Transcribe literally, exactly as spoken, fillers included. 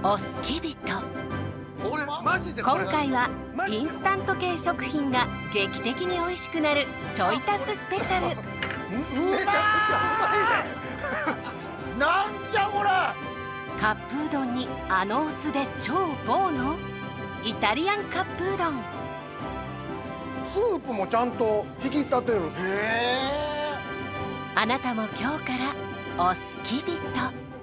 おすき人。 俺マジで今回はインスタント系食品が劇的に美味しくなるちょい足すスペシャル。 めちゃくちゃうまいね。なんじゃこれ。 カップうどんにあのお酢で超棒のイタリアンカップうどん。 スープもちゃんと引き立てる。へえ。 あなたも今日からおすき人。